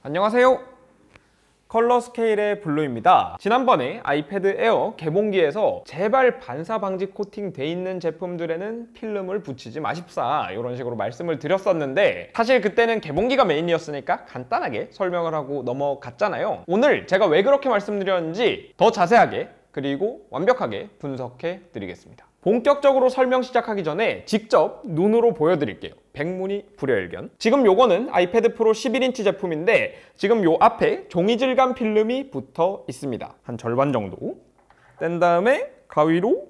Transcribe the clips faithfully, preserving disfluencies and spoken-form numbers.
안녕하세요. 컬러 스케일의 블루입니다. 지난번에 아이패드 에어 개봉기에서 제발 반사 방지 코팅 돼 있는 제품들에는 필름을 붙이지 마십사 이런 식으로 말씀을 드렸었는데, 사실 그때는 개봉기가 메인이었으니까 간단하게 설명을 하고 넘어갔잖아요. 오늘 제가 왜 그렇게 말씀드렸는지 더 자세하게 그리고 완벽하게 분석해 드리겠습니다. 본격적으로 설명 시작하기 전에 직접 눈으로 보여드릴게요. 백문이 불여일견. 지금 요거는 아이패드 프로 십일 인치 제품인데 지금 요 앞에 종이 질감 필름이 붙어 있습니다. 한 절반 정도 뗀 다음에 가위로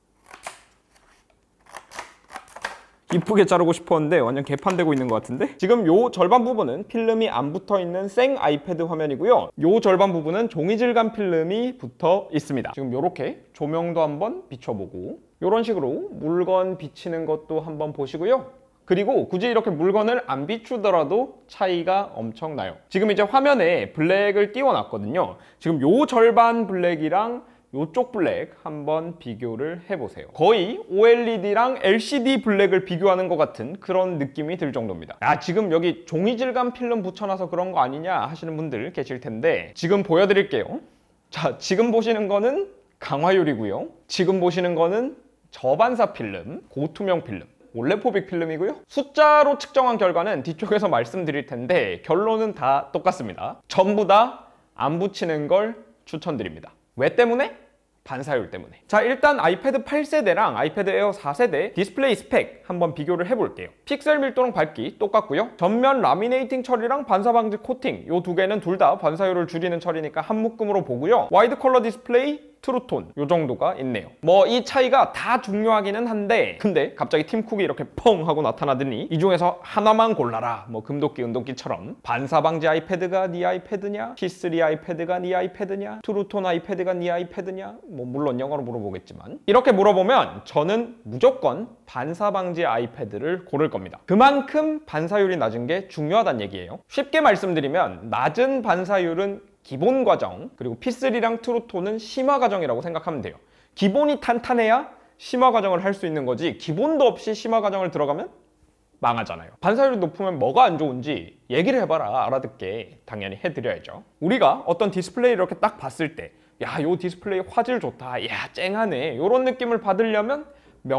이쁘게 자르고 싶었는데 완전 개판되고 있는 것 같은데, 지금 요 절반 부분은 필름이 안 붙어 있는 생 아이패드 화면이고요, 요 절반 부분은 종이 질감 필름이 붙어 있습니다. 지금 요렇게 조명도 한번 비춰보고 요런 식으로 물건 비치는 것도 한번 보시고요. 그리고 굳이 이렇게 물건을 안 비추더라도 차이가 엄청나요. 지금 이제 화면에 블랙을 띄워놨거든요. 지금 요 절반 블랙이랑 요쪽 블랙 한번 비교를 해보세요. 거의 오엘이디랑 엘시디 블랙을 비교하는 것 같은 그런 느낌이 들 정도입니다. 아, 지금 여기 종이 질감 필름 붙여놔서 그런 거 아니냐 하시는 분들 계실 텐데 지금 보여드릴게요. 자, 지금 보시는 거는 강화율이고요. 지금 보시는 거는 저반사 필름, 고투명 필름, 올레포빅 필름이고요. 숫자로 측정한 결과는 뒤쪽에서 말씀드릴 텐데 결론은 다 똑같습니다. 전부 다 안 붙이는 걸 추천드립니다. 왜 때문에? 반사율 때문에. 자, 일단 아이패드 팔 세대랑 아이패드 에어 사 세대 디스플레이 스펙 한번 비교를 해볼게요. 픽셀 밀도랑 밝기 똑같고요. 전면 라미네이팅 처리랑 반사 방지 코팅, 요 두 개는 둘 다 반사율을 줄이는 처리니까 한 묶음으로 보고요. 와이드 컬러 디스플레이, 트루톤 요 정도가 있네요. 뭐 이 차이가 다 중요하기는 한데, 근데 갑자기 팀쿡이 이렇게 펑 하고 나타나더니 이 중에서 하나만 골라라, 뭐 금도끼 은도끼처럼 반사 방지 아이패드가 네 아이패드냐, 피 쓰리 아이패드가 네 아이패드냐, 트루톤 아이패드가 네 아이패드냐, 뭐 물론 영어로 물어보겠지만 이렇게 물어보면 저는 무조건 반사 방지 아이패드를 고를 겁니다. 그만큼 반사율이 낮은 게 중요하다는 얘기예요. 쉽게 말씀드리면 낮은 반사율은 기본 과정, 그리고 피 쓰리랑 트루톤은 심화 과정이라고 생각하면 돼요. 기본이 탄탄해야 심화 과정을 할 수 있는 거지, 기본도 없이 심화 과정을 들어가면 망하잖아요. 반사율이 높으면 뭐가 안 좋은지 얘기를 해봐라. 알아듣게 당연히 해드려야죠. 우리가 어떤 디스플레이를 이렇게 딱 봤을 때 야, 요 디스플레이 화질 좋다, 야 쨍하네, 요런 느낌을 받으려면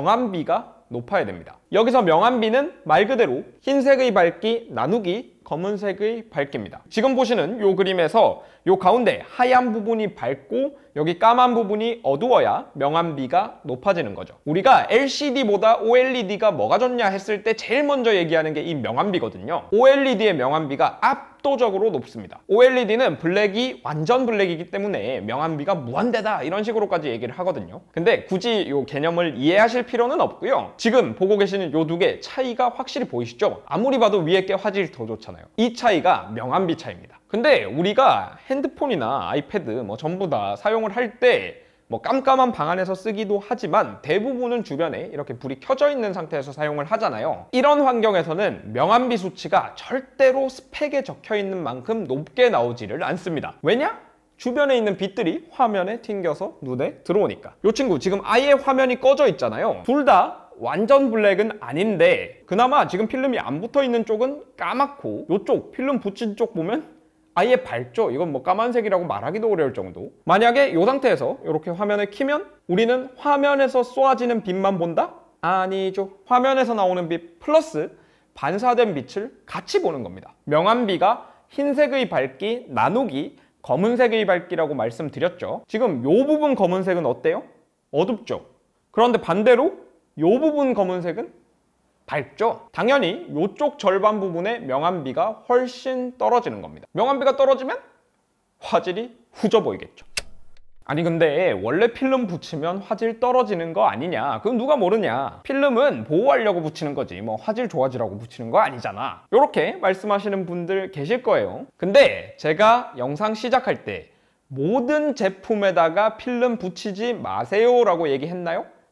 명암비가 높아야 됩니다. 여기서 명암비는 말 그대로 흰색의 밝기 나누기 검은색의 밝기입니다. 지금 보시는 요 그림에서 요 가운데 하얀 부분이 밝고 여기 까만 부분이 어두워야 명암비가 높아지는 거죠. 우리가 엘시디보다 오엘이디가 뭐가 좋냐 했을 때 제일 먼저 얘기하는 게 이 명암비거든요. 오엘이디의 명암비가 압도적으로 높습니다. 오엘이디는 블랙이 완전 블랙이기 때문에 명암비가 무한대다 이런 식으로까지 얘기를 하거든요. 근데 굳이 요 개념을 이해하실 필요는 없고요. 지금 보고 계시는 요 두 개 차이가 확실히 보이시죠? 아무리 봐도 위에 게 화질이 더 좋잖아요. 이 차이가 명암비 차이입니다. 근데 우리가 핸드폰이나 아이패드 뭐 전부 다 사용을 할 때 뭐 깜깜한 방 안에서 쓰기도 하지만 대부분은 주변에 이렇게 불이 켜져 있는 상태에서 사용을 하잖아요. 이런 환경에서는 명암비 수치가 절대로 스펙에 적혀 있는 만큼 높게 나오지를 않습니다. 왜냐? 주변에 있는 빛들이 화면에 튕겨서 눈에 들어오니까. 이 친구 지금 아예 화면이 꺼져 있잖아요. 둘 다 완전 블랙은 아닌데 그나마 지금 필름이 안 붙어 있는 쪽은 까맣고 이쪽 필름 붙인 쪽 보면 아예 밝죠. 이건 뭐 까만색이라고 말하기도 어려울 정도. 만약에 이 상태에서 이렇게 화면을 켜면 우리는 화면에서 쏘아지는 빛만 본다? 아니죠. 화면에서 나오는 빛 플러스 반사된 빛을 같이 보는 겁니다. 명암비가 흰색의 밝기 나누기 검은색의 밝기라고 말씀드렸죠. 지금 이 부분 검은색은 어때요? 어둡죠. 그런데 반대로 이 부분 검은색은 밝죠? 당연히 이쪽 절반 부분의 명암비가 훨씬 떨어지는 겁니다. 명암비가 떨어지면 화질이 후져 보이겠죠. 아니 근데 원래 필름 붙이면 화질 떨어지는 거 아니냐? 그건 누가 모르냐? 필름은 보호하려고 붙이는 거지 뭐 화질 좋아지라고 붙이는 거 아니잖아. 이렇게 말씀하시는 분들 계실 거예요. 근데 제가 영상 시작할 때 모든 제품에다가 필름 붙이지 마세요 라고 얘기했나요?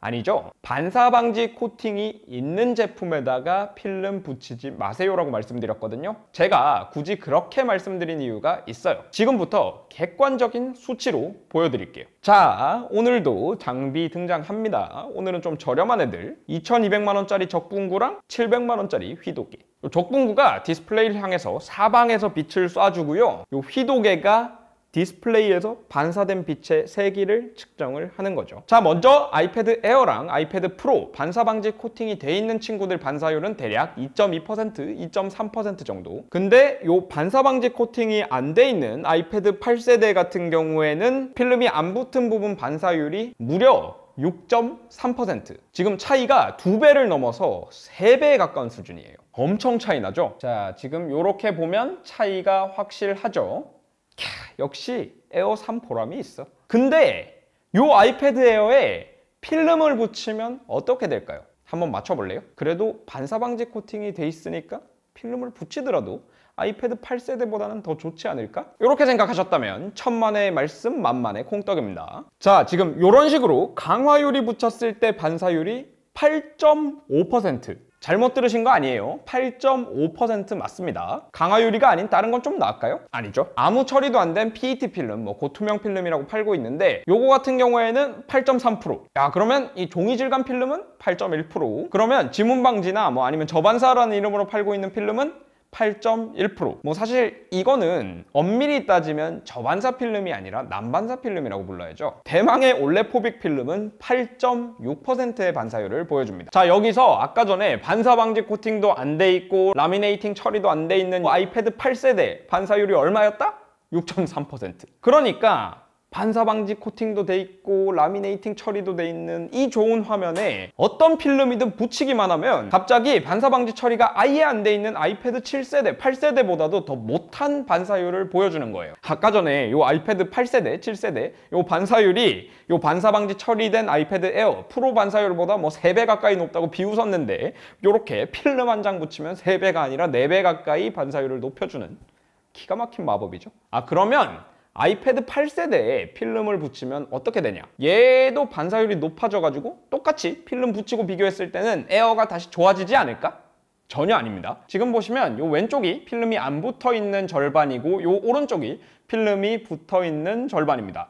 아니죠. 반사 방지 코팅이 있는 제품에다가 필름 붙이지 마세요라고 말씀드렸거든요. 제가 굳이 그렇게 말씀드린 이유가 있어요. 지금부터 객관적인 수치로 보여드릴게요. 자, 오늘도 장비 등장합니다. 오늘은 좀 저렴한 애들, 이천이백만 원짜리 적분구랑 칠백만 원짜리 휘도개. 적분구가 디스플레이를 향해서 사방에서 빛을 쏴주고요. 이 휘도개가 디스플레이에서 반사된 빛의 세기를 측정을 하는 거죠. 자, 먼저 아이패드 에어랑 아이패드 프로 반사 방지 코팅이 돼 있는 친구들 반사율은 대략 이 점 이 퍼센트, 이 점 삼 퍼센트 정도. 근데 이 반사 방지 코팅이 안 돼 있는 아이패드 팔 세대 같은 경우에는 필름이 안 붙은 부분 반사율이 무려 육 점 삼 퍼센트. 지금 차이가 두 배를 넘어서 세 배에 가까운 수준이에요. 엄청 차이 나죠? 자, 지금 이렇게 보면 차이가 확실하죠? 캬, 역시 에어 삼 보람이 있어. 근데 이 아이패드 에어에 필름을 붙이면 어떻게 될까요? 한번 맞춰볼래요? 그래도 반사 방지 코팅이 돼 있으니까 필름을 붙이더라도 아이패드 팔 세대보다는 더 좋지 않을까? 이렇게 생각하셨다면 천만의 말씀 만만의 콩떡입니다. 자, 지금 이런 식으로 강화유리 붙였을 때 반사율이 팔 점 오 퍼센트. 잘못 들으신 거 아니에요. 팔 점 오 퍼센트 맞습니다. 강화유리가 아닌 다른 건 좀 나을까요? 아니죠. 아무 처리도 안 된 피이티 필름, 뭐 고투명 필름이라고 팔고 있는데 요거 같은 경우에는 팔 점 삼 퍼센트. 야, 그러면 이 종이 질감 필름은 팔 점 일 퍼센트. 그러면 지문 방지나 뭐 아니면 저반사라는 이름으로 팔고 있는 필름은 팔 점 일 퍼센트. 뭐 사실 이거는 엄밀히 따지면 저반사 필름이 아니라 난반사 필름이라고 불러야죠. 대망의 올레포빅 필름은 팔 점 육 퍼센트의 반사율을 보여줍니다. 자, 여기서 아까 전에 반사 방지 코팅도 안 돼 있고 라미네이팅 처리도 안 돼 있는 아이패드 팔 세대 반사율이 얼마였다? 육 점 삼 퍼센트. 그러니까 반사 방지 코팅도 돼 있고 라미네이팅 처리도 돼 있는 이 좋은 화면에 어떤 필름이든 붙이기만 하면 갑자기 반사 방지 처리가 아예 안 돼 있는 아이패드 칠 세대, 팔 세대보다도 더 못한 반사율을 보여주는 거예요. 아까 전에 이 아이패드 팔 세대, 칠 세대 이 반사율이 이 반사 방지 처리된 아이패드 에어 프로 반사율보다 뭐 세 배 가까이 높다고 비웃었는데 이렇게 필름 한 장 붙이면 세 배가 아니라 네 배 가까이 반사율을 높여주는 기가 막힌 마법이죠. 아, 그러면 아이패드 팔 세대에 필름을 붙이면 어떻게 되냐? 얘도 반사율이 높아져가지고 똑같이 필름 붙이고 비교했을 때는 에어가 다시 좋아지지 않을까? 전혀 아닙니다. 지금 보시면 요 왼쪽이 필름이 안 붙어있는 절반이고 요 오른쪽이 필름이 붙어있는 절반입니다.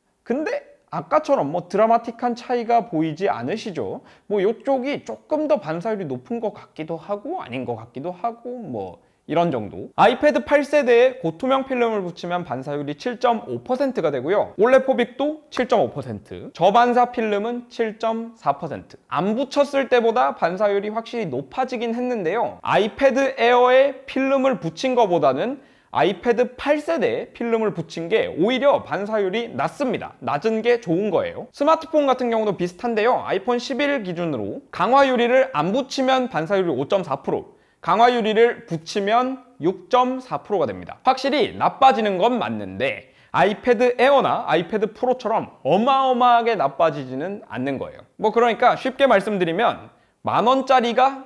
근데 아까처럼 뭐 드라마틱한 차이가 보이지 않으시죠? 뭐 요쪽이 조금 더 반사율이 높은 것 같기도 하고 아닌 것 같기도 하고 뭐 이런 정도. 아이패드 팔 세대에 고투명 필름을 붙이면 반사율이 칠 점 오 퍼센트가 되고요. 올레포빅도 칠 점 오 퍼센트, 저반사 필름은 칠 점 사 퍼센트. 안 붙였을 때보다 반사율이 확실히 높아지긴 했는데요. 아이패드 에어에 필름을 붙인 것보다는 아이패드 팔 세대에 필름을 붙인 게 오히려 반사율이 낮습니다. 낮은 게 좋은 거예요. 스마트폰 같은 경우도 비슷한데요. 아이폰 십일 기준으로 강화유리를 안 붙이면 반사율이 오 점 사 퍼센트, 강화유리를 붙이면 육 점 사 퍼센트가 됩니다. 확실히 나빠지는 건 맞는데 아이패드 에어나 아이패드 프로처럼 어마어마하게 나빠지지는 않는 거예요. 뭐 그러니까 쉽게 말씀드리면 만 원짜리가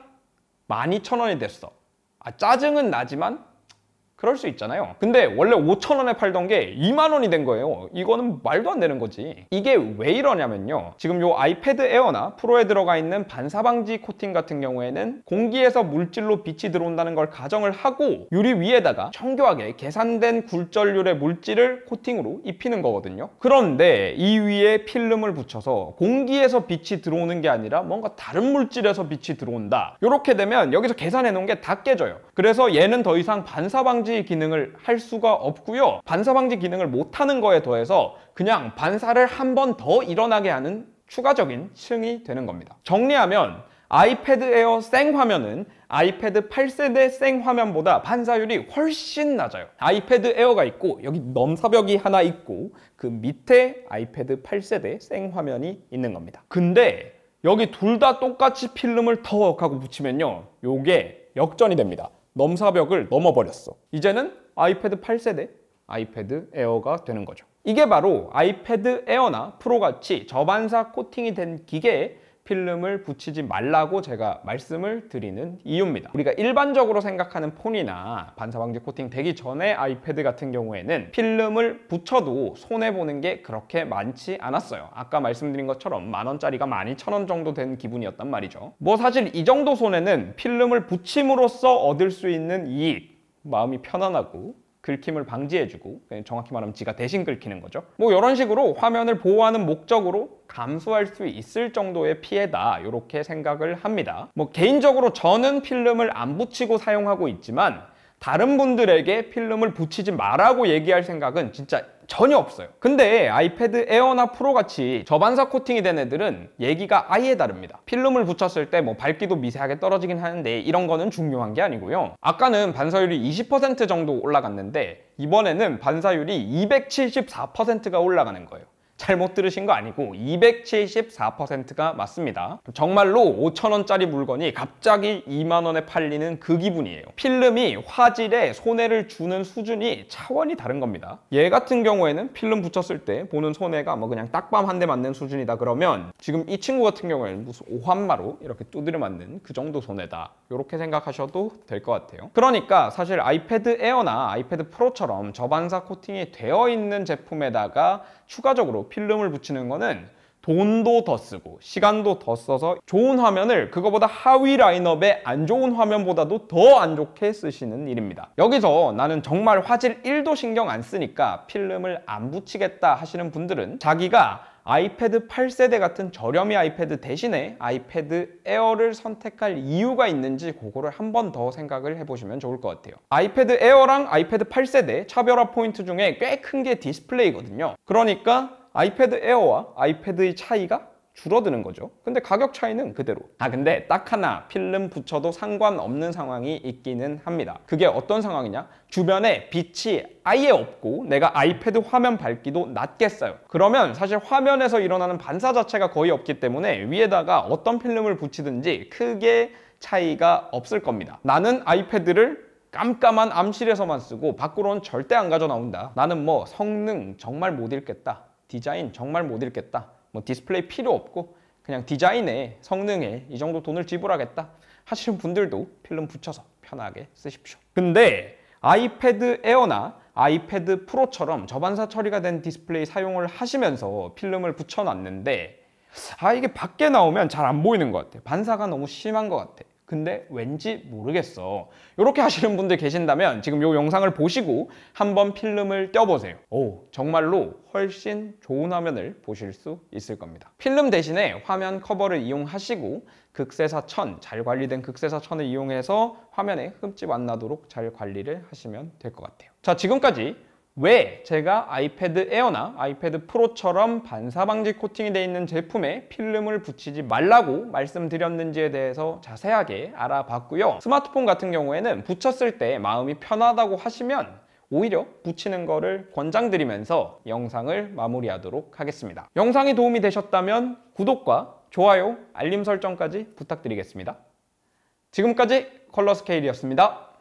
만 이천 원이 됐어. 아, 짜증은 나지만 그럴 수 있잖아요. 근데 원래 오천 원에 팔던 게 이만 원이 된 거예요. 이거는 말도 안 되는 거지. 이게 왜 이러냐면요. 지금 요 아이패드 에어나 프로에 들어가 있는 반사 방지 코팅 같은 경우에는 공기에서 물질로 빛이 들어온다는 걸 가정을 하고 유리 위에다가 정교하게 계산된 굴절률의 물질을 코팅으로 입히는 거거든요. 그런데 이 위에 필름을 붙여서 공기에서 빛이 들어오는 게 아니라 뭔가 다른 물질에서 빛이 들어온다. 이렇게 되면 여기서 계산해 놓은 게 다 깨져요. 그래서 얘는 더 이상 반사 방지 기능을 할 수가 없고요. 반사 방지 기능을 못하는 거에 더해서 그냥 반사를 한 번 더 일어나게 하는 추가적인 층이 되는 겁니다. 정리하면 아이패드 에어 생화면은 아이패드 팔 세대 생화면보다 반사율이 훨씬 낮아요. 아이패드 에어가 있고 여기 넘사벽이 하나 있고 그 밑에 아이패드 팔 세대 생화면이 있는 겁니다. 근데 여기 둘 다 똑같이 필름을 턱 하고 붙이면요, 요게 역전이 됩니다. 넘사벽을 넘어버렸어. 이제는 아이패드 팔 세대, 아이패드 에어가 되는 거죠. 이게 바로 아이패드 에어나 프로같이 저반사 코팅이 된 기계에 필름을 붙이지 말라고 제가 말씀을 드리는 이유입니다. 우리가 일반적으로 생각하는 폰이나 반사방지 코팅 되기 전에 아이패드 같은 경우에는 필름을 붙여도 손해보는 게 그렇게 많지 않았어요. 아까 말씀드린 것처럼 만 원짜리가 만 이천 원 정도 된 기분이었단 말이죠. 뭐 사실 이 정도 손해는 필름을 붙임으로써 얻을 수 있는 이익, 마음이 편안하고 긁힘을 방지해주고, 정확히 말하면 지가 대신 긁히는 거죠. 뭐 이런 식으로 화면을 보호하는 목적으로 감수할 수 있을 정도의 피해다, 이렇게 생각을 합니다. 뭐 개인적으로 저는 필름을 안 붙이고 사용하고 있지만 다른 분들에게 필름을 붙이지 말라고 얘기할 생각은 진짜 전혀 없어요. 근데 아이패드 에어나 프로 같이 저반사 코팅이 된 애들은 얘기가 아예 다릅니다. 필름을 붙였을 때 뭐 밝기도 미세하게 떨어지긴 하는데 이런 거는 중요한 게 아니고요. 아까는 반사율이 이십 퍼센트 정도 올라갔는데 이번에는 반사율이 이백칠십사 퍼센트가 올라가는 거예요. 잘못 들으신 거 아니고 이백칠십사 퍼센트가 맞습니다. 정말로 오천 원짜리 물건이 갑자기 이만 원에 팔리는 그 기분이에요. 필름이 화질에 손해를 주는 수준이 차원이 다른 겁니다. 얘 같은 경우에는 필름 붙였을 때 보는 손해가 뭐 그냥 딱밤 한 대 맞는 수준이다 그러면, 지금 이 친구 같은 경우에는 무슨 오한마로 이렇게 두드려 맞는 그 정도 손해다, 이렇게 생각하셔도 될 것 같아요. 그러니까 사실 아이패드 에어나 아이패드 프로처럼 저반사 코팅이 되어 있는 제품에다가 추가적으로 필름을 붙이는 거는 돈도 더 쓰고 시간도 더 써서 좋은 화면을 그거보다 하위 라인업의 안 좋은 화면보다도 더 안 좋게 쓰시는 일입니다. 여기서 나는 정말 화질 일도 신경 안 쓰니까 필름을 안 붙이겠다 하시는 분들은 자기가 아이패드 팔 세대 같은 저렴이 아이패드 대신에 아이패드 에어를 선택할 이유가 있는지 그거를 한 번 더 생각을 해보시면 좋을 것 같아요. 아이패드 에어랑 아이패드 팔 세대 차별화 포인트 중에 꽤 큰 게 디스플레이거든요. 그러니까 아이패드 에어와 아이패드의 차이가 줄어드는 거죠. 근데 가격 차이는 그대로. 아 근데 딱 하나 필름 붙여도 상관없는 상황이 있기는 합니다. 그게 어떤 상황이냐? 주변에 빛이 아예 없고 내가 아이패드 화면 밝기도 낮겠어요. 그러면 사실 화면에서 일어나는 반사 자체가 거의 없기 때문에 위에다가 어떤 필름을 붙이든지 크게 차이가 없을 겁니다. 나는 아이패드를 깜깜한 암실에서만 쓰고 밖으로는 절대 안 가져 나온다. 나는 뭐 성능 정말 못 읽겠다, 디자인 정말 못 읽겠다, 뭐 디스플레이 필요 없고 그냥 디자인에 성능에 이 정도 돈을 지불하겠다 하시는 분들도 필름 붙여서 편하게 쓰십시오. 근데 아이패드 에어나 아이패드 프로처럼 저반사 처리가 된 디스플레이 사용을 하시면서 필름을 붙여놨는데 아 이게 밖에 나오면 잘 안 보이는 것 같아. 반사가 너무 심한 것 같아. 근데 왠지 모르겠어. 이렇게 하시는 분들 계신다면 지금 이 영상을 보시고 한번 필름을 떼어보세요. 오, 정말로 훨씬 좋은 화면을 보실 수 있을 겁니다. 필름 대신에 화면 커버를 이용하시고 극세사천, 잘 관리된 극세사천을 이용해서 화면에 흠집 안 나도록 잘 관리를 하시면 될 것 같아요. 자, 지금까지 왜 제가 아이패드 에어나 아이패드 프로처럼 반사 방지 코팅이 되어 있는 제품에 필름을 붙이지 말라고 말씀드렸는지에 대해서 자세하게 알아봤고요. 스마트폰 같은 경우에는 붙였을 때 마음이 편하다고 하시면 오히려 붙이는 거를 권장드리면서 영상을 마무리하도록 하겠습니다. 영상이 도움이 되셨다면 구독과 좋아요, 알림 설정까지 부탁드리겠습니다. 지금까지 컬러스케일이었습니다.